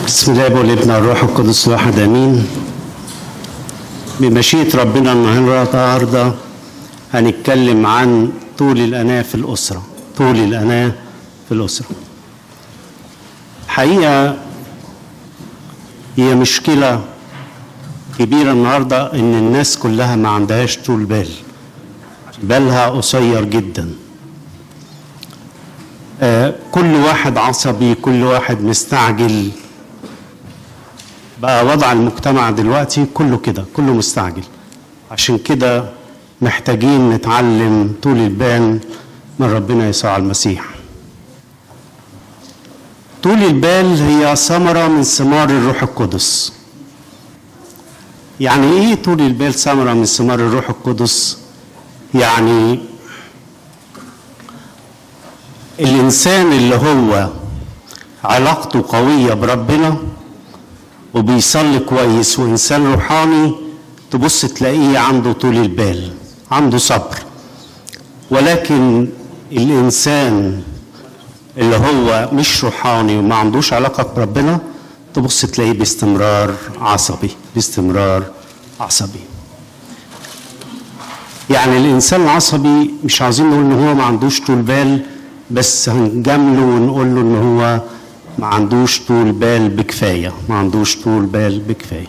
بسم الله والابن والروح القدس الواحد امين. بمشيئة ربنا النهارده هنتكلم عن طول الأناة في الأسرة. طول الأناة في الأسرة حقيقة هي مشكلة كبيرة النهارده، إن الناس كلها ما عندهاش طول بال، بالها قصير جدا. كل واحد عصبي، كل واحد مستعجل. بقى وضع المجتمع دلوقتي كله كده، كله مستعجل. عشان كده محتاجين نتعلم طول البال من ربنا يسوع المسيح. طول البال هي ثمرة من ثمار الروح القدس. يعني ايه طول البال ثمرة من ثمار الروح القدس؟ يعني الإنسان اللي هو علاقته قوية بربنا وبيصلي كويس وإنسان روحاني، تبص تلاقيه عنده طول البال، عنده صبر. ولكن الإنسان اللي هو مش روحاني وما عندوش علاقة بربنا، تبص تلاقيه باستمرار عصبي، باستمرار عصبي. يعني الإنسان العصبي مش عايزين نقول إن هو ما عندوش طول بال، بس هنجامله ونقول له إن هو ما عندوش طول بال بكفاية، ما عندوش طول بال بكفاية.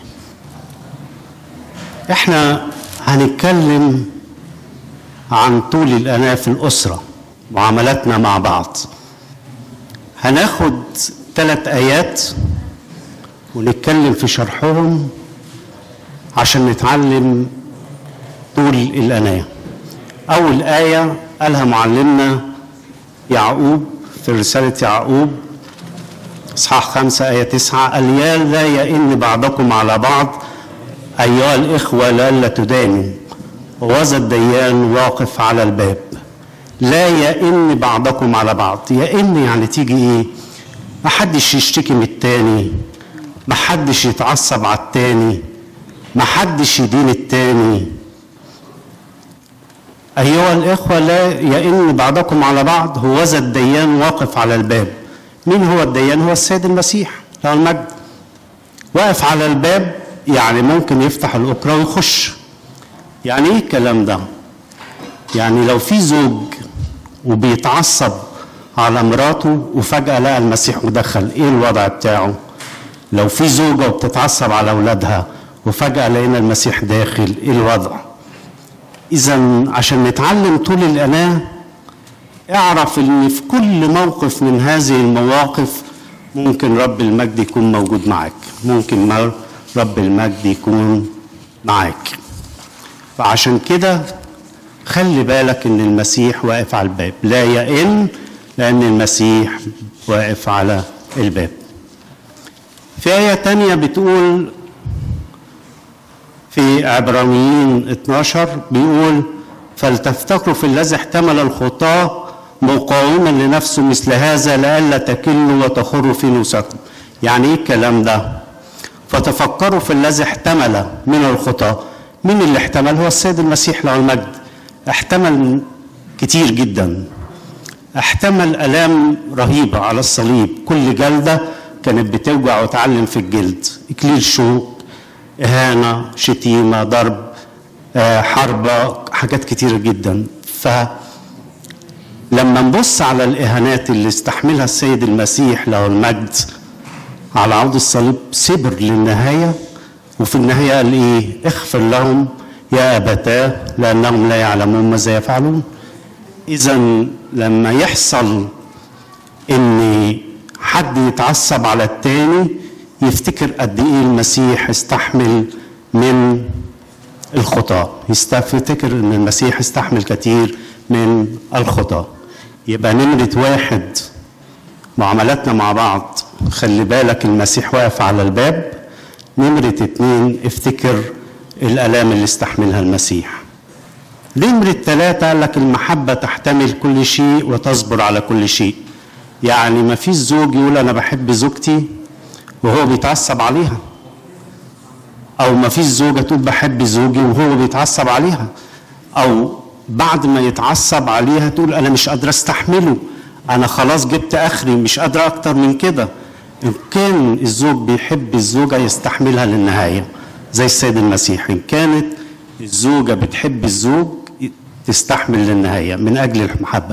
احنا هنتكلم عن طول الأناة في الأسرة، معاملاتنا مع بعض. هناخد 3 آيات ونتكلم في شرحهم عشان نتعلم طول الأناة. أول آية قالها معلمنا يعقوب في رسالة يعقوب إصحاح 5 آية 9، قال: يا لا يئن بعضكم على بعض أيها الإخوة لئلا تدانوا، وذا الديان واقف على الباب. لا يئن بعضكم على بعض. يئن يعني تيجي إيه؟ محدش يشتكي من التاني، محدش يتعصب على التاني، محدش يدين التاني. أيها الإخوة لا يئن بعضكم على بعض، هو ذا الديان واقف على الباب. مين هو الديان؟ هو السيد المسيح له المجد. واقف على الباب يعني ممكن يفتح الأكرة ويخش. يعني ايه الكلام ده؟ يعني لو في زوج وبيتعصب على مراته وفجأة لقى المسيح ودخل، ايه الوضع بتاعه؟ لو في زوجة وبتتعصب على أولادها وفجأة لقينا المسيح داخل، ايه الوضع؟ إذا عشان نتعلم طول الأناة، اعرف ان في كل موقف من هذه المواقف ممكن رب المجد يكون موجود معاك، ممكن رب المجد يكون معاك. فعشان كده خلي بالك ان المسيح واقف على الباب. لا يئن لان المسيح واقف على الباب. في آية تانية بتقول في عبرانيين 12 بيقول: فلتفتكروا في الذي احتمل الخطاه مقاوما لنفسه مثل هذا لئلا تكلوا وتخروا في نوسكم. يعني ايه الكلام ده؟ فتفكروا في الذي احتمل من الخطاه. مين اللي احتمل؟ هو السيد المسيح له المجد. احتمل كتير جدا، احتمل آلام رهيبة على الصليب. كل جلدة كانت بتوجع وتعلم في الجلد، إكليل شوك، إهانة، شتيمة، ضرب، حربة، حاجات كتيرة جدا. لما نبص على الإهانات اللي استحملها السيد المسيح له المجد على عود الصليب، صبر للنهاية، وفي النهاية قال إيه؟ اغفر لهم يا أبتاه لأنهم لا يعلمون ماذا يفعلون. إذا لما يحصل إن حد يتعصب على التاني، يفتكر قد إيه المسيح استحمل من الخطاة، يفتكر إن المسيح استحمل كتير من الخطاة. يبقى نمرة 1 معاملاتنا مع بعض، خلي بالك المسيح واقف على الباب. نمرة 2 افتكر الآلام اللي استحملها المسيح. نمرة 3 قال لك المحبة تحتمل كل شيء وتصبر على كل شيء. يعني ما فيش زوج يقول أنا بحب زوجتي وهو بيتعصب عليها، أو ما فيش زوجة تقول بحب زوجي وهو بيتعصب عليها، أو بعد ما يتعصب عليها تقول أنا مش قادرة استحمله، أنا خلاص جبت آخري، مش قادرة أكتر من كده. إن كان الزوج بيحب الزوجة يستحملها للنهاية زي السيد المسيح، إن كانت الزوجة بتحب الزوج تستحمل للنهاية من أجل المحبة.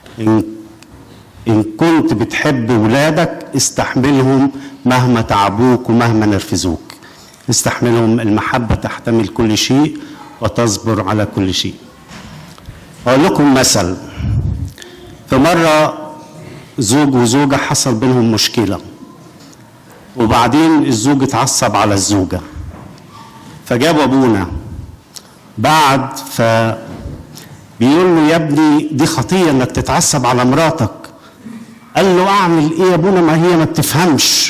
إن كنت بتحب ولادك استحملهم مهما تعبوك ومهما نرفزوك، استحملهم. المحبة تحتمل كل شيء وتصبر على كل شيء. أقول لكم مثل. في مرة زوج وزوجة حصل بينهم مشكلة، وبعدين الزوج اتعصب على الزوجة، فجاب أبونا بعد بيقول له يا ابني دي خطية انك تتعصب على مراتك. قال له اعمل ايه يا ابونا ما هي ما بتفهمش.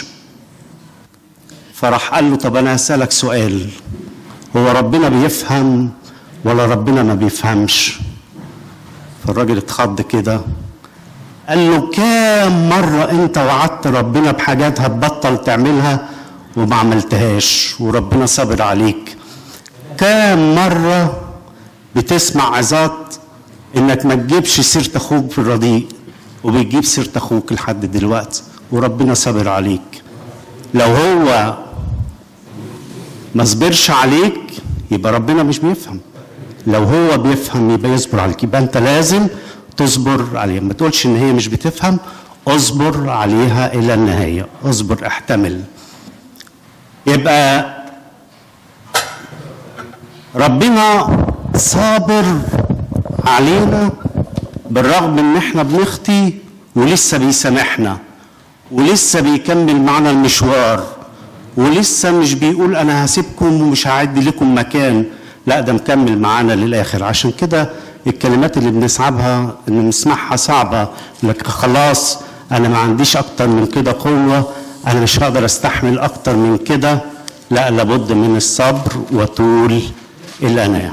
فراح قال له طب انا هسألك سؤال، هو ربنا بيفهم ولا ربنا ما بيفهمش؟ فالراجل اتخض كده، قال له كام مرة انت وعدت ربنا بحاجات هتبطل تعملها وما عملتهاش وربنا صبر عليك؟ كام مرة بتسمع عظات انك ما تجيبش سيرة اخوك في الرديء وبتجيب سيرة اخوك لحد دلوقتي وربنا صبر عليك؟ لو هو ما صبرش عليك يبقى ربنا مش بيفهم، لو هو بيفهم يبقى يصبر عليك، يبقى انت لازم تصبر عليها. ما تقولش ان هي مش بتفهم، اصبر عليها الى النهاية، اصبر احتمل. يبقى ربنا صابر علينا بالرغم ان احنا بنخطي، ولسه بيسامحنا، ولسه بيكمل معنا المشوار، ولسه مش بيقول انا هسيبكم ومش هعد لكم مكان، لا ده مكمل معانا للاخر. عشان كده الكلمات اللي بنسمعها صعبة، لك خلاص انا ما عنديش اكتر من كده قوة، انا مش هقدر استحمل اكتر من كده. لا، لابد من الصبر وطول الأناة.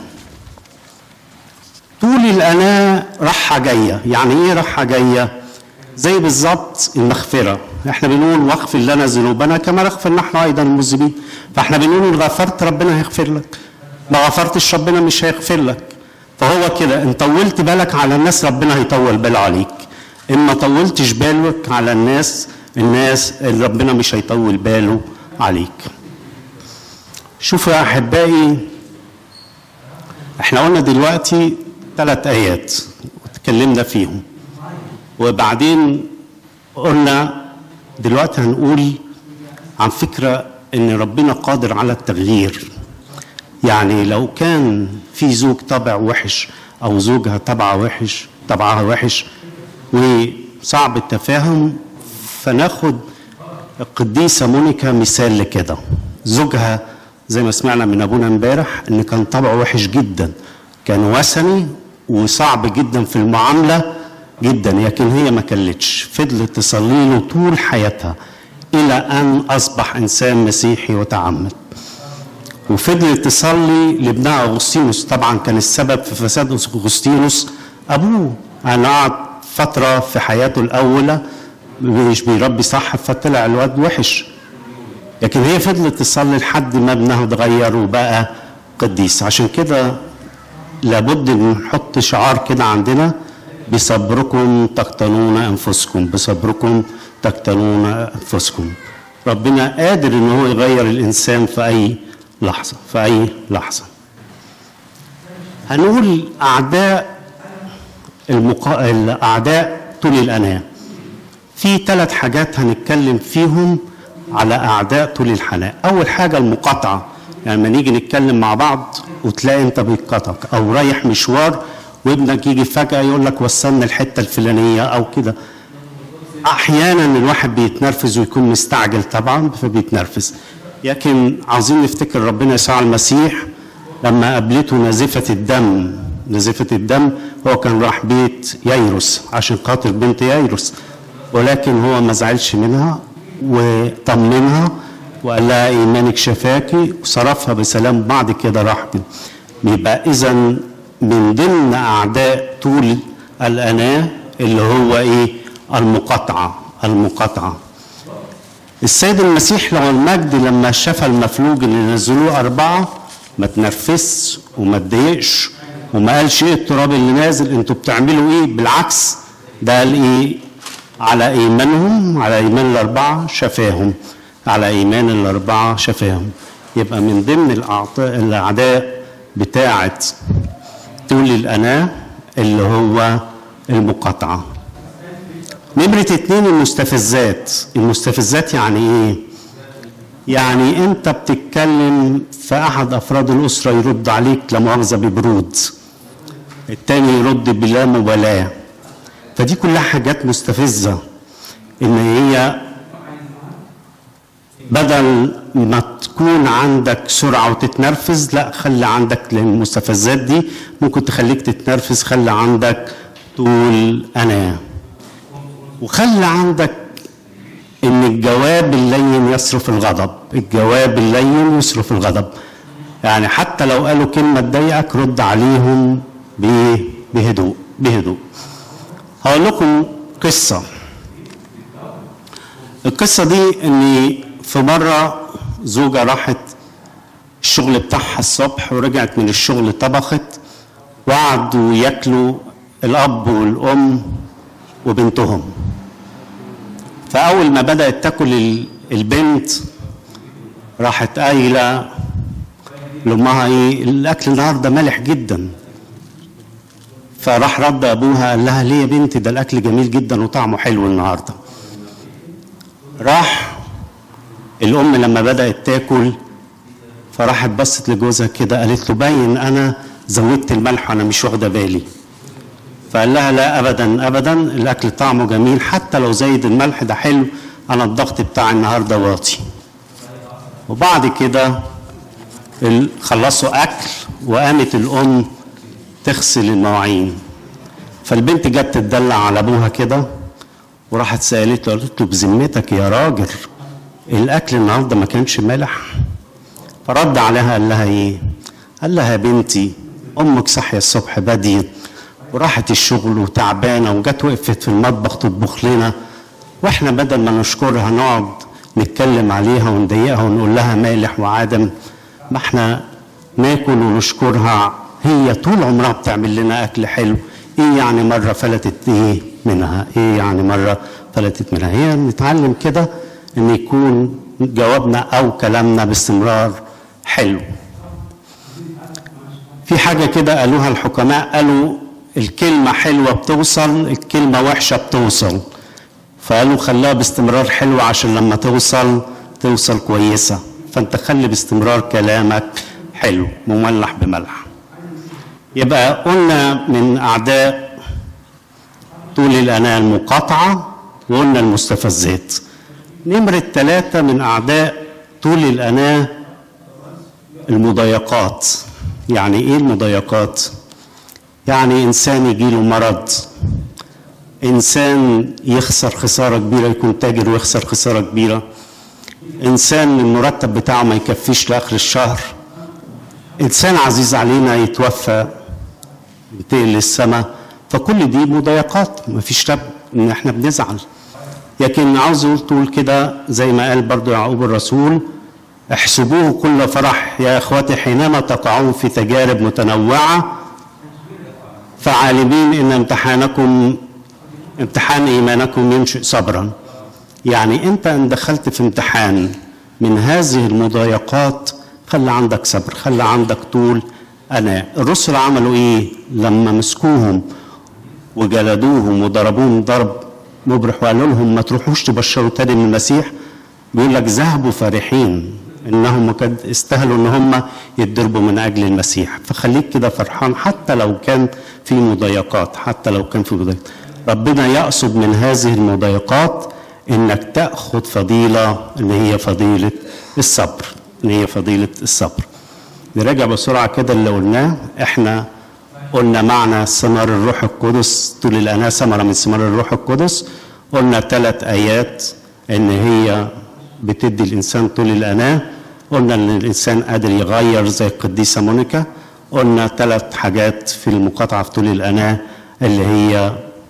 طول الأناة راحة جاية. يعني ايه راحة جاية؟ زي بالظبط المغفرة. احنا بنقول واغفر لنا ذنوبنا كما نغفر نحن ايضا المذنبين، فاحنا بنقول ان غفرت ربنا هيغفر لك، ما غفرتش ربنا مش هيغفر لك. فهو كده، ان طولت بالك على الناس ربنا هيطول باله عليك، ان ما طولتش بالك على الناس اللي ربنا مش هيطول باله عليك. شوفوا يا احبائي، احنا قلنا دلوقتي 3 آيات وتكلمنا فيهم، وبعدين قلنا دلوقتي هنقول عن فكرة ان ربنا قادر على التغيير. يعني لو كان في زوج طبع وحش او زوجها طبعها وحش وصعب التفاهم، فناخد القديسة مونيكا مثال لكده. زوجها زي ما سمعنا من ابونا امبارح ان كان طبعه وحش جدا، كان وثني وصعب جدا في المعامله جدا، لكن هي ما كلتش، فضلت تصلي له طول حياتها الى ان اصبح انسان مسيحي وتعمد. وفضلت تصلي لابنها اغسطينوس. طبعا كان السبب في فساد اغسطينوس ابوه، انا قعد فتره في حياته الاولى مش بيربي صح فطلع الواد وحش، لكن هي فضلت تصلي لحد ما ابنها اتغير وبقى قديس. عشان كده لابد ان نحط شعار كده عندنا: بصبركم تقتلون انفسكم، بصبركم تقتلون انفسكم. ربنا قادر ان هو يغير الانسان في اي لحظه، في اي لحظه. هنقول اعداء طول الاناه. في 3 حاجات هنتكلم فيهم على اعداء طول الحناء. اول حاجه المقاطعه، يعني لما نيجي نتكلم مع بعض وتلاقي انت بيتقاطعك، او رايح مشوار وابنك يجي فجاه يقول لك وصلنا الحته الفلانيه او كده. احيانا الواحد بيتنرفز ويكون مستعجل طبعا فبيتنرفز، لكن عاوزين نفتكر ربنا يسوع المسيح لما قابلته نزفة الدم، هو كان راح بيت ييروس عشان خاطر بنت ييروس، ولكن هو ما زعلش منها وطمنها وقال لها ايمانك شفاكي وصرفها بسلام. بعد كده راح كده. يبقى اذا من ضمن اعداء طول الاناه اللي هو ايه؟ المقاطعه. السيد المسيح له المجد لما شاف المفلوج اللي نزلوه 4 ما تنرفزش وما اتضايقش وما قالش ايه التراب اللي نازل انتوا بتعملوا ايه، بالعكس ده قال ايه؟ على ايمانهم، على ايمان الاربعه شفاهم، على ايمان الاربعه شفاهم. يبقى من ضمن الاعداء بتاعه طول الاناه اللي هو المقاطعه. نمرة 2 المستفزات. المستفزات يعني ايه؟ يعني انت بتتكلم في احد افراد الاسره يرد عليك لا مؤاخذه ببرود، التاني يرد بلا مبالاه. فدي كلها حاجات مستفزه، ان هي بدل ما تكون عندك سرعه وتتنرفز، لا خلي عندك، لان المستفزات دي ممكن تخليك تتنرفز. خلي عندك طول اناه، وخلي عندك ان الجواب اللين يصرف الغضب. الجواب اللين يصرف الغضب، يعني حتى لو قالوا كلمه تضايقك رد عليهم بهدوء بهدوء. هقول لكم قصه. القصه دي ان في مره زوجه راحت الشغل بتاعها الصبح ورجعت من الشغل طبخت، وقعدوا ياكلوا الاب والام وبنتهم. فأول ما بدأت تاكل البنت راحت قايلة لأمها إيه؟ الأكل النهارده مالح جدا. فراح رد أبوها قال لها ليه يا بنتي؟ ده الأكل جميل جدا وطعمه حلو النهارده. راح الأم لما بدأت تاكل فراحت بصت لجوزها كده قالت له باين أنا زودت الملح وأنا مش واخدة بالي. فقال لها لا ابدا ابدا، الاكل طعمه جميل حتى لو زايد الملح ده حلو، انا الضغط بتاعي النهارده واطي. وبعد كده خلصوا اكل وقامت الام تغسل المواعين. فالبنت جت تدلع على ابوها كده وراحت سالته، قالت له بذمتك يا راجل الاكل النهارده ما كانش مالح؟ فرد عليها قال لها ايه؟ قال لها يا بنتي امك صاحيه الصبح بدري وراحت الشغل وتعبانه وجت وقفت في المطبخ تطبخ لنا، واحنا بدل ما نشكرها نقعد نتكلم عليها ونضايقها ونقول لها مالح وعدم. ما احنا ناكل ونشكرها، هي طول عمرها بتعمل لنا اكل حلو. ايه يعني مره فلتت ايه منها؟ ايه يعني مره فلتت منها؟ هي نتعلم كده ان يكون جوابنا او كلامنا باستمرار حلو. في حاجه كده قالوها الحكماء، قالوا الكلمة حلوة بتوصل، الكلمة وحشة بتوصل. فقالوا خليها باستمرار حلوة عشان لما توصل كويسة. فانت خلي باستمرار كلامك حلو مملح بملح. يبقى قلنا من أعداء طول الأناة المقاطعة، وقلنا المستفزات. نمرة 3 من أعداء طول الأناة المضايقات. يعني إيه المضايقات؟ يعني إنسان يجيله مرض، إنسان يخسر خسارة كبيرة، يكون تاجر ويخسر خسارة كبيرة، إنسان المرتب بتاعه ما يكفيش لآخر الشهر، إنسان عزيز علينا يتوفى ينتقل للسماء. فكل دي مضايقات، ما فيش رب إن إحنا بنزعل. لكن عاوز تقول كده زي ما قال برضو يعقوب الرسول، احسبوه كل فرح يا إخوتي حينما تقعون في تجارب متنوعة، فعالمين ان امتحان ايمانكم ينشئ صبرا. يعني انت ان دخلت في امتحان من هذه المضايقات خلي عندك صبر، خلي عندك طول اناة. الرسل عملوا ايه لما مسكوهم وجلدوهم وضربوهم ضرب مبرح وقالوا لهم ما تروحوش تبشروا تاني من المسيح؟ بيقول لك ذهبوا فرحين انهم قد استاهلوا ان هم يتضربوا من اجل المسيح. فخليك كده فرحان حتى لو كان في مضايقات، حتى لو كان في مضايقات. ربنا يقصد من هذه المضايقات انك تاخذ فضيله اللي هي فضيله الصبر، اللي هي فضيله الصبر. نراجع بسرعه كده اللي قلناه. احنا قلنا معنى ثمر الروح القدس طول الاناة، ثمره من ثمار الروح القدس. قلنا 3 آيات ان هي بتدي الانسان طول الاناة. قلنا ان الانسان قادر يغير زي القديسه مونيكا. قلنا 3 حاجات في المقاطعه في طول الاناة اللي هي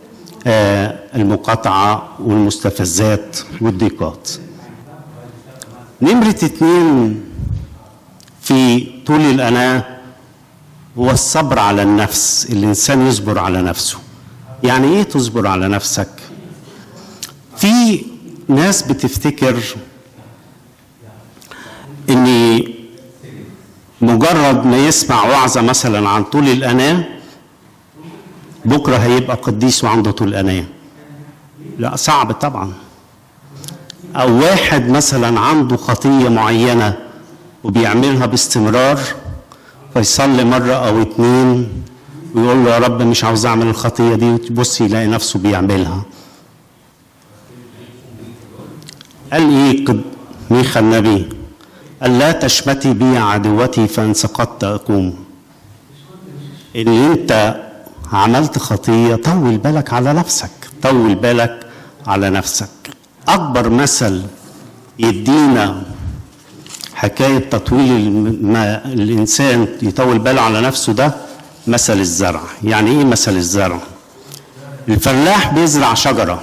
المقاطعه والمستفزات والضيقات. نمرة 2 في طول الاناة هو الصبر على النفس. الانسان يصبر على نفسه. يعني ايه تصبر على نفسك؟ في ناس بتفتكر ان مجرد ما يسمع وعظة مثلا عن طول الأناة بكرة هيبقى قديس وعنده طول الأناة. لا، صعب طبعا. أو واحد مثلا عنده خطية معينة وبيعملها باستمرار، فيصلي مرة أو اتنين ويقول له يا رب مش عاوز أعمل الخطية دي، وتبص يلاقي نفسه بيعملها. قال إيه ميخا النبي؟ قال لا تشمتي بي عدوتي فإن سقطت أقوم. إن أنت عملت خطية طول بالك على نفسك، طول بالك على نفسك. أكبر مثل يدينا حكاية تطويل الإنسان يطول باله على نفسه ده مثل الزرع. يعني إيه مثل الزرع؟ الفلاح بيزرع شجرة،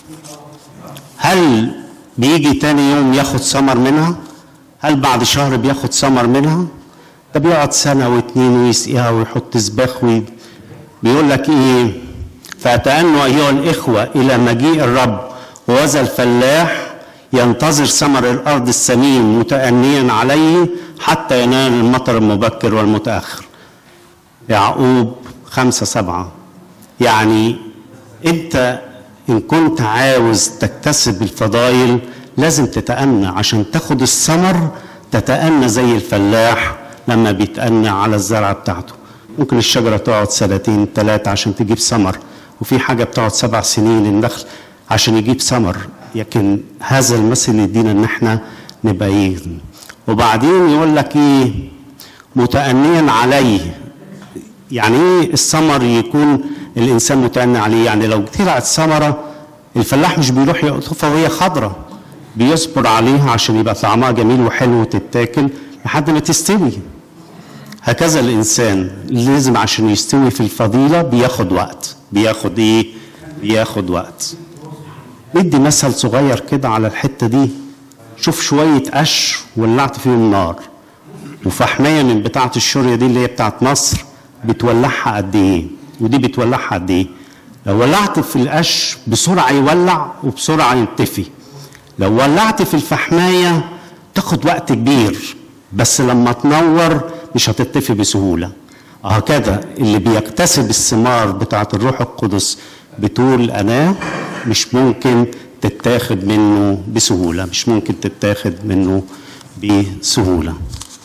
هل بيجي تاني يوم ياخد ثمر منها؟ هل بعد شهر بياخد ثمر منها؟ ده بيقعد سنة واتنين ويسقيها ويحط سباخ. بيقول لك إيه؟ فأتأنوا أيها الإخوة إلى مجيء الرب، وذا الفلاح ينتظر ثمر الأرض السمين متأنيا عليه حتى ينال المطر المبكر والمتأخر. يعقوب 5:7. يعني أنت إن كنت عاوز تكتسب الفضائل لازم تتأنى عشان تاخد الثمر. تتأنى زي الفلاح لما بيتأنى على الزرعة بتاعته. ممكن الشجرة تقعد 2-3 عشان تجيب ثمر، وفي حاجة بتقعد 7 سنين النخل عشان يجيب ثمر. لكن هذا المثل يدينا ان احنا نبقى ايه. وبعدين يقول لك ايه؟ متأنيا عليه. يعني ايه الثمر يكون الانسان متأني عليه؟ يعني لو طلعت ثمرة الفلاح مش بيروح يقطفها وهي خضرة، بيصبر عليها عشان يبقى طعمها جميل وحلو وتتاكل لحد ما تستوي. هكذا الانسان لازم عشان يستوي في الفضيلة بياخد وقت. بياخد ايه؟ بياخد وقت. ندي مثل صغير كده على الحتة دي. شوف شوية قش ولعت فيهم نار، وفحمية من بتاعة الشورية دي اللي هي بتاعة مصر بتولعها قد ايه، ودي بتولعها قد ايه. لو ولعت في القش بسرعة يولع وبسرعة ينطفي. لو ولعت في الفحماية تاخد وقت كبير، بس لما تنور مش هتطفي بسهولة. هكذا اللي بيكتسب الثمار بتاعة الروح القدس بطول أناة مش ممكن تتاخد منه بسهولة، مش ممكن تتاخد منه بسهولة.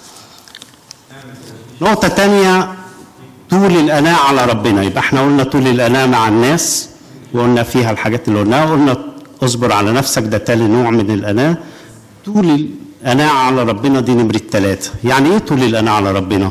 نقطة تانية، طول الأناة على ربنا. يبقى احنا قلنا طول الأناة مع الناس، وقلنا فيها الحاجات اللي قلناها. قلنا اصبر على نفسك، ده تاني نوع من الأناة. طول الأناة على ربنا دي نمرة 3. يعني ايه طول الأناة على ربنا؟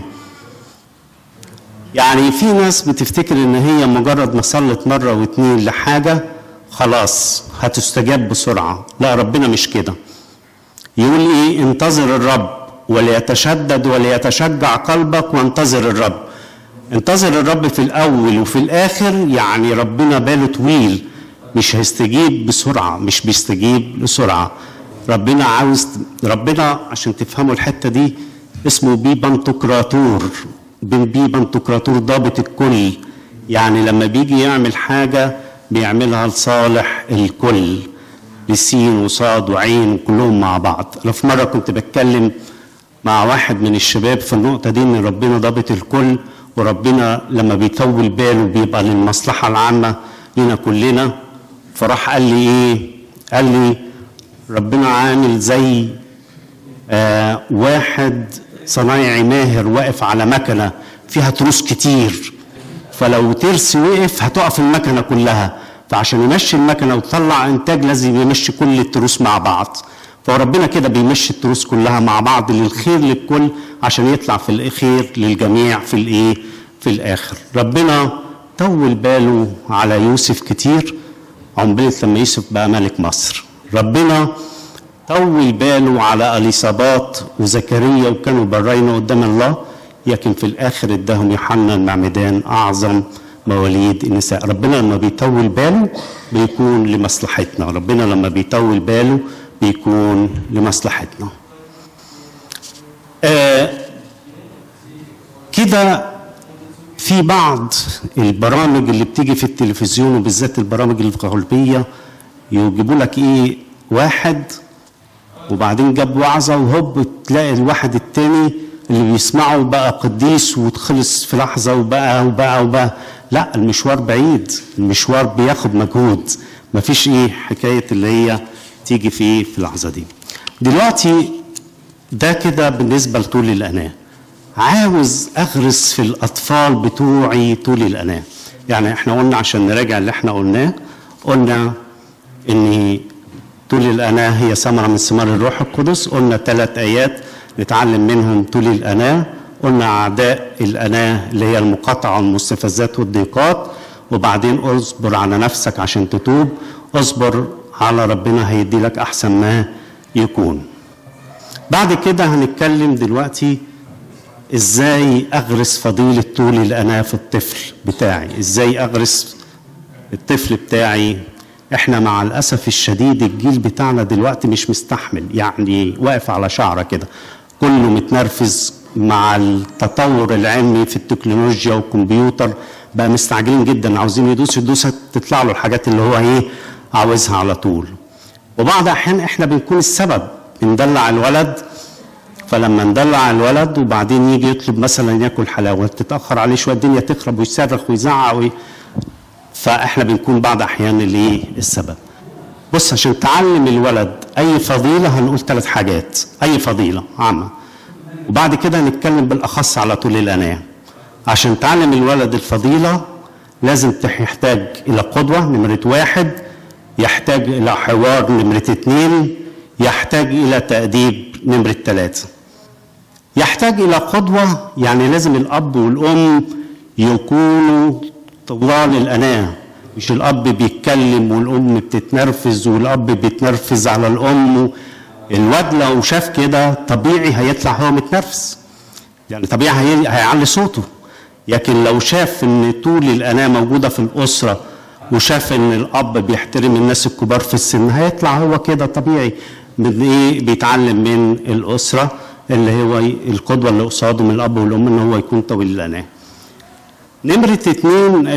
يعني في ناس بتفتكر ان هي مجرد ما صلت مرة واتنين لحاجة خلاص هتستجاب بسرعة. لا، ربنا مش كده. يقول ايه؟ انتظر الرب وليتشدد وليتشجع قلبك وانتظر الرب. انتظر الرب في الاول وفي الاخر. يعني ربنا باله طويل، مش هيستجيب بسرعة، مش بيستجيب بسرعة. ربنا عاوز، ربنا عشان تفهموا الحتة دي اسمه بيبنتقراطور. بيبنتقراطور ضابط الكل. يعني لما بيجي يعمل حاجة بيعملها لصالح الكل، لسين وصاد وعين كلهم مع بعض. أنا في مرة كنت بتكلم مع واحد من الشباب في النقطة دي، إن ربنا ضابط الكل، وربنا لما بيطول باله بيبقى للمصلحة العامة لنا كلنا. فراح قال لي إيه؟ قال لي ربنا عامل زي واحد صنايعي ماهر واقف على مكنة فيها تروس كتير، فلو ترس وقف هتقف المكنة كلها، فعشان يمشي المكنة وتطلع انتاج لازم يمشي كل التروس مع بعض. فربنا كده بيمشي التروس كلها مع بعض للخير للكل، عشان يطلع في الخير للجميع في الايه؟ في الاخر. ربنا طول باله على يوسف كتير، عمبلت لما يوسف بقى ملك مصر. ربنا طول باله على اليصابات وزكريا وكانوا برين قدام الله، لكن في الاخر اداهم يوحنا المعمدان اعظم مواليد النساء. ربنا لما بيطول باله بيكون لمصلحتنا. ربنا لما بيطول باله بيكون لمصلحتنا. كده في بعض البرامج اللي بتيجي في التلفزيون وبالذات البرامج الغربية يجيبوا لك ايه واحد وبعدين جاب وعظه وهوب تلاقي الواحد التاني اللي بيسمعه بقى قديس وتخلص في لحظه وبقى. لا، المشوار بعيد، المشوار بياخد مجهود، مفيش ايه حكايه اللي هي تيجي في اللحظه دي. دلوقتي ده كده بالنسبه لطول الاناه. عاوز اغرس في الاطفال بتوعي طول الاناه. يعني احنا قلنا عشان نراجع اللي احنا قلناه، قلنا ان طول الاناه هي ثمره من ثمار الروح القدس. قلنا 3 ايات نتعلم منهم طول الاناه. قلنا اعداء الاناه اللي هي المقاطعه والمستفزات والضيقات، وبعدين اصبر على نفسك عشان تتوب، اصبر على ربنا هيدي لك احسن ما يكون. بعد كده هنتكلم دلوقتي ازاي اغرس فضيله طول الاناه في الطفل بتاعي، ازاي اغرس الطفل بتاعي. احنا مع الاسف الشديد الجيل بتاعنا دلوقتي مش مستحمل، يعني واقف على شعره كده، كله متنرفز مع التطور العلمي في التكنولوجيا والكمبيوتر، بقى مستعجلين جدا، عاوزين يدوسوا تطلع له الحاجات اللي هو ايه عاوزها على طول. وبعض الاحيان احنا بنكون السبب، بندلع الولد، فلما ندلع الولد وبعدين يجي يطلب مثلا ياكل حلاوه، تتاخر عليه شويه الدنيا تخرب ويصرخ ويزعق فاحنا بنكون بعض احيان اللي السبب. بص، عشان تعلم الولد اي فضيله هنقول 3 حاجات، اي فضيله عامه، وبعد كده هنتكلم بالاخص على طول الاناه. عشان تعلم الولد الفضيله لازم يحتاج الى قدوه نمره 1، يحتاج الى حوار نمره 2، يحتاج الى تاديب نمره 3. يحتاج الى قدوه يعني لازم الاب والام يكونوا طوال الاناه، مش الاب بيتكلم والام بتتنرفز والاب بيتنرفز على الام. الواد لو شاف كده طبيعي هيطلع هو متنرفز، يعني طبيعي هيعلي صوته. لكن لو شاف ان طول الاناه موجوده في الاسره وشاف ان الاب بيحترم الناس الكبار في السن، هيطلع هو كده طبيعي من ايه، بيتعلم من الاسره اللي هو القدوه اللي قصاده من الاب والام ان هو يكون طويل الاناه. نمره 2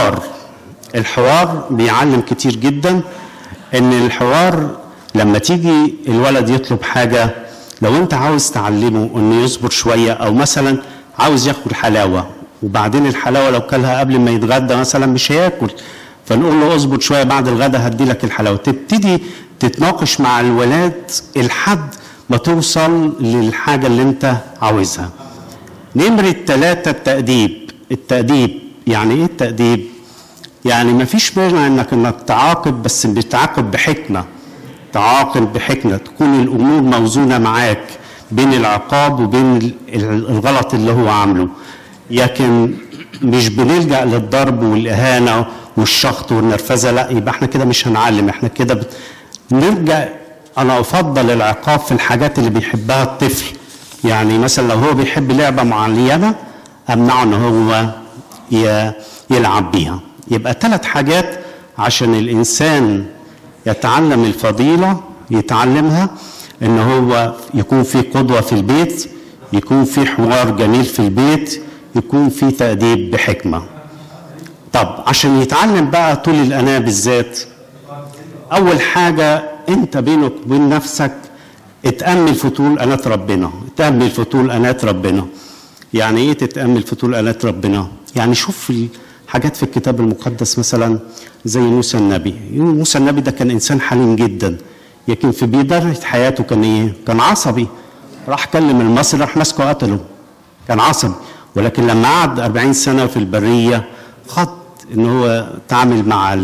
الحوار بيعلم كتير جدا. ان الحوار لما تيجي الولد يطلب حاجه، لو انت عاوز تعلمه انه يصبر شويه، او مثلا عاوز ياكل حلاوه وبعدين الحلاوه لو كلها قبل ما يتغدى مثلا مش هياكل، فنقول له اصبر شويه بعد الغداء هدي لك الحلاوه. تبتدي تتناقش مع الولاد لحد ما توصل للحاجه اللي انت عاوزها. نمره 3 التأديب. يعني ايه التأديب؟ يعني ما فيش مانع انك تعاقب، بس بتعاقب بحكمه، تعاقب بحكمه، تكون الامور موزونه معاك بين العقاب وبين الغلط اللي هو عامله. لكن مش بنلجأ للضرب والاهانه والشخط والنرفزه، لا، يبقى احنا كده مش هنعلم، احنا كده نرجع. انا افضل العقاب في الحاجات اللي بيحبها الطفل. يعني مثلا لو هو بيحب لعبه معينه امنعه ان هو يلعب بيها. يبقى 3 حاجات عشان الانسان يتعلم الفضيله، يتعلمها ان هو يكون في قدوه في البيت، يكون في حوار جميل في البيت، يكون في تأديب بحكمه. طب عشان يتعلم بقى طول الاناه بالذات، اول حاجه انت بينك وبين نفسك اتأمل في طول اناه ربنا، اتأمل في طول اناه ربنا. يعني ايه تتأمل في طول اناه ربنا؟ يعني شوف حاجات في الكتاب المقدس مثلا زي موسى النبي. موسى النبي ده كان انسان حليم جدا، لكن في بداية حياته كان ايه؟ كان عصبي. راح كلم المصري راح ماسكه قتله، كان عصبي. ولكن لما قعد 40 سنة في البرية خد ان هو تعامل مع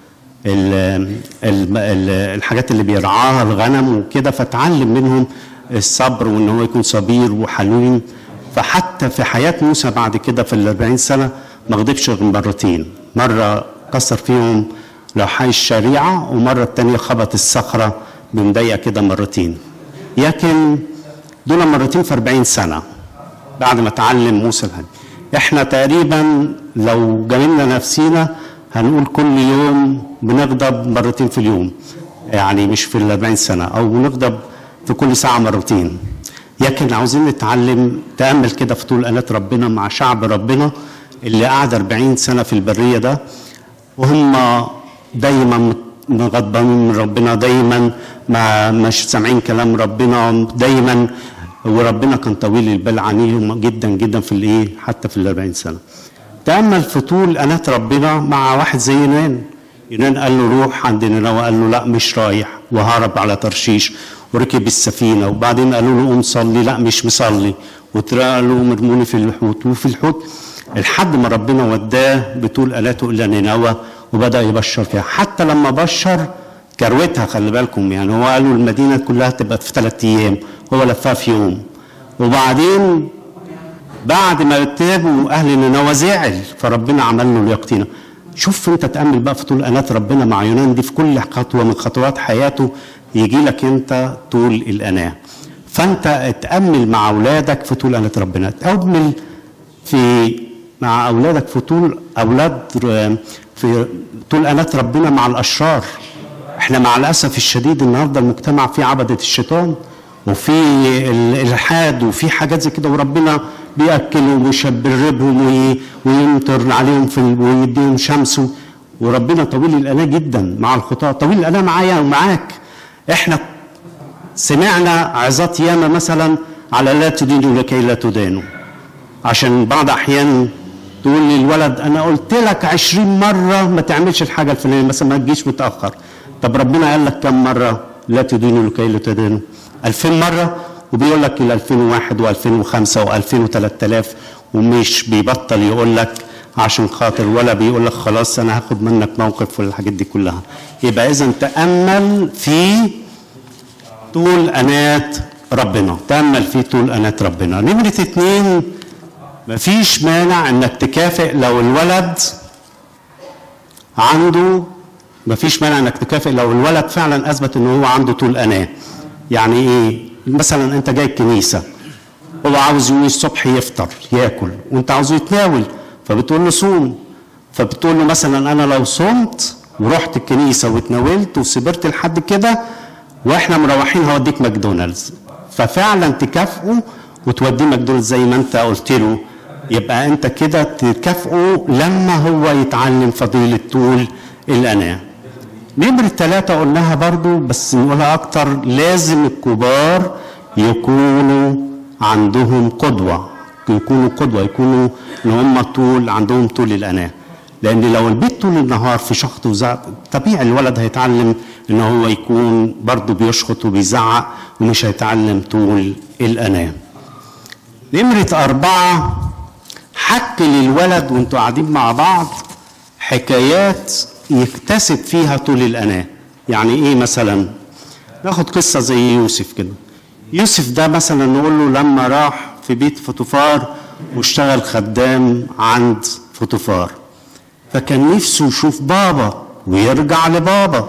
الحاجات اللي بيرعاها الغنم وكده، فتعلم منهم الصبر وان هو يكون صبير وحليم. فحتى في حياة موسى بعد كده في 40 سنة ما غضبش غير مرتين، مرة كسر فيهم لوحي الشريعة، ومرة التانية خبط الصخرة بمضايقة كده مرتين. لكن دول مرتين في 40 سنة بعد ما تعلم موسى الهدي. احنا تقريبا لو جملنا نفسينا هنقول كل يوم بنغضب مرتين في اليوم، يعني مش في 40 سنة، او بنغضب في كل ساعة مرتين. لكن عاوزين نتعلم تأمل كده في طول آلات ربنا مع شعب ربنا اللي قعد 40 سنة في البرية ده، وهم دايما غضبانين من ربنا دايما، ما مش سامعين كلام ربنا دايما، وربنا كان طويل البال عنيهم جدا جدا في الايه حتى في ال40 سنه. تامل في طول انات ربنا مع واحد زي يونان قال له روح عند نينوى، قال له لا مش رايح، وهرب على ترشيش وركب السفينه، وبعدين قالوا له قوم صلي، لا مش مصلي، واترقلوا مرموني في الحوت، وفي الحوت لحد ما ربنا وداه بطول آلاته الى نينوى وبدا يبشر فيها. حتى لما بشر كروتها، خلي بالكم، يعني هو قالوا المدينه كلها تبقى في 3 ايام، هو لفها في يوم. وبعدين بعد ما تابوا اهل نينوى زعل، فربنا عمل له اليقطينه. شوف انت تامل بقى في طول انات ربنا مع يونان دي، في كل خطوه من خطوات حياته يجي لك انت طول الاناه. فانت اتامل مع اولادك في طول انات ربنا، تامل مع اولادك في طول انات ربنا مع الاشرار. احنا مع الاسف الشديد النهارده المجتمع فيه عبده الشيطان، وفي الالحاد، وفي حاجات زي كده، وربنا بياكلهم ويشبربهم ويمطر عليهم ويديهم شمس، وربنا طويل الاناه جدا مع الخطاه، طويل الاناه معايا ومعاك. احنا سمعنا عظات ياما مثلا على لا تدينوا لكي لا تدانوا، عشان بعض احيان تقول للولد انا قلت لك 20 مره ما تعملش الحاجه الفلانيه، مثلا ما تجيش متاخر. طب ربنا قال لك كم مره لا تدينوا لكي لا تدانوا؟ 2000 مره، وبيقول لك ال 2001 و2005 و2000 و3000، ومش بيبطل يقول لك عشان خاطر، ولا بيقول لك خلاص انا هاخد منك موقف والحاجات دي كلها. يبقى اذا تامل في طول انات ربنا، تامل في طول انات ربنا. نمره 2، مفيش مانع انك تكافئ لو الولد عنده، مفيش مانع انك تكافئ لو الولد فعلا اثبت ان هو عنده طول اناه. يعني ايه؟ مثلا انت جاي الكنيسه، هو عاوز يقوم الصبح يفطر ياكل، وانت عاوزه يتناول، فبتقول له صوم، فبتقول له مثلا انا لو صمت ورحت الكنيسه واتناولت وصبرت لحد كده واحنا مروحين هوديك ماكدونالدز، ففعلا تكافئه وتوديه ماكدونالدز زي ما انت قلت له. يبقى انت كده تكافئه لما هو يتعلم فضيله طول الاناه. نمرة 3 قلناها برضو بس نقولها اكتر، لازم الكبار يكونوا عندهم قدوة، يكونوا ان هم عندهم طول الاناه. لان لو البيت طول النهار في شخط وزعق، طبيعي الولد هيتعلم ان هو يكون برضو بيشخط وبيزعق، ومش هيتعلم طول الاناه. نمرة 4، حكي للولد وانتوا قاعدين مع بعض حكايات يكتسب فيها طول الاناه. يعني ايه؟ مثلا ناخد قصه زي يوسف كده. يوسف ده مثلا نقول له لما راح في بيت فوتيفار واشتغل خدام عند فوتيفار، فكان نفسه يشوف بابا ويرجع لبابا،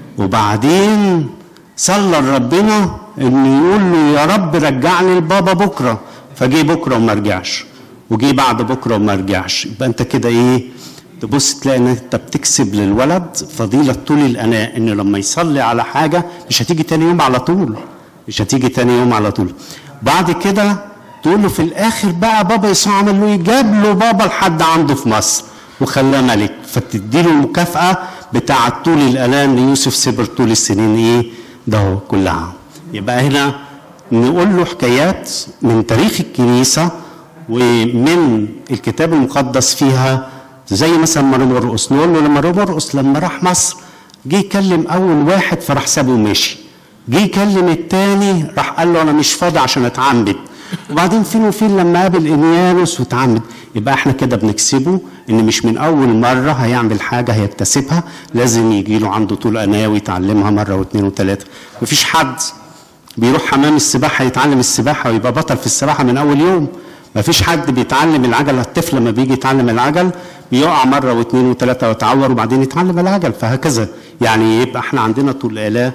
وبعدين صلى لربنا انه يقول له يا رب رجعني لبابا بكره، فجي بكره وما رجعش، وجي بعد بكره وما رجعش. يبقى انت كده ايه؟ تبص تلاقي ان انت بتكسب للولد فضيله طول الاناه، انه لما يصلي على حاجه مش هتيجي تاني يوم على طول، مش هتيجي تاني يوم على طول. بعد كده تقول له في الاخر بقى بابا يسوع عمل له، جاب له بابا لحد عنده في مصر وخلاه ملك، فتدي له المكافاه بتاعه طول الاناه ان يوسف صبر طول السنين ايه ده كلها. يبقى هنا نقول له حكايات من تاريخ الكنيسه ومن الكتاب المقدس فيها، زي مثلا مرقس. نقول له لما مرقس لما راح مصر جه يكلم اول واحد فراح سابه ومشي، جه يكلم الثاني راح قال له انا مش فاضي عشان اتعمد، وبعدين فين وفين لما قابل انيانوس واتعمد. يبقى احنا كده بنكسبه ان مش من اول مره هيعمل حاجه هيكتسبها، لازم يجي له عنده طول اناه ويتعلمها مره واثنين وثلاثه. مفيش حد بيروح حمام السباحه يتعلم السباحه ويبقى بطل في السباحه من اول يوم. مفيش حد بيتعلم العجل، الطفل لما بيجي يتعلم العجل بيقع مره واثنين وثلاثه ويتعور وبعدين يتعلم العجل، فهكذا. يعني يبقى احنا عندنا طول الاناه.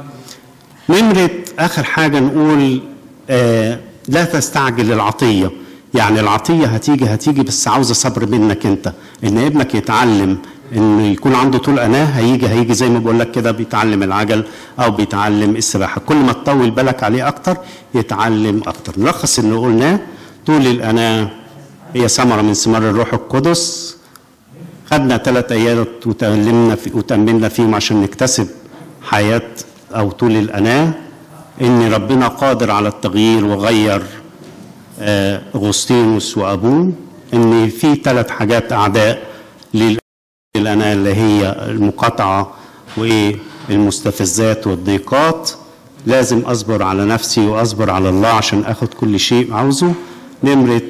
نمره اخر حاجه نقول لا تستعجل العطيه. يعني العطيه هتيجي بس عاوزه صبر منك انت، ان ابنك يتعلم انه يكون عنده طول اناه. هيجي زي ما بقول لك كده بيتعلم العجل او بيتعلم السباحه، كل ما تطول بالك عليه اكتر يتعلم اكتر. نلخص اللي قلناه، طول الاناه هي ثمره من ثمار الروح القدس، خدنا 3 آيات وتأملنا فيهم عشان نكتسب حياة أو طول الأناة، إن ربنا قادر على التغيير وغير أغسطينوس وأبوه، إن في 3 حاجات أعداء للأناة اللي هي المقاطعة والمستفزات والضيقات. لازم أصبر على نفسي وأصبر على الله عشان أخد كل شيء عاوزه. نمرة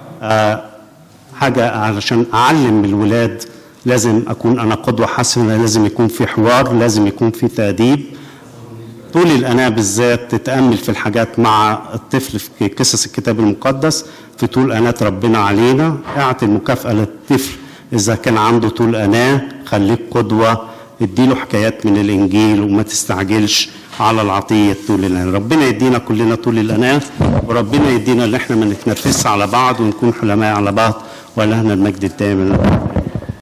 حاجة علشان أعلم الولاد، لازم أكون أنا قدوة حسنة، لازم يكون في حوار، لازم يكون في تأديب. طول الأناة بالذات تتأمل في الحاجات مع الطفل في قصص الكتاب المقدس، في طول أناة ربنا علينا. اعطي المكافأة للطفل إذا كان عنده طول أناة، خليك قدوة، اديله حكايات من الإنجيل وما تستعجلش على العطية طول الأناة. ربنا يدينا كلنا طول الأناة، وربنا يدينا ان احنا ما نتنرفزش على بعض ونكون حلماء على بعض، ولهنا المجد الدائم.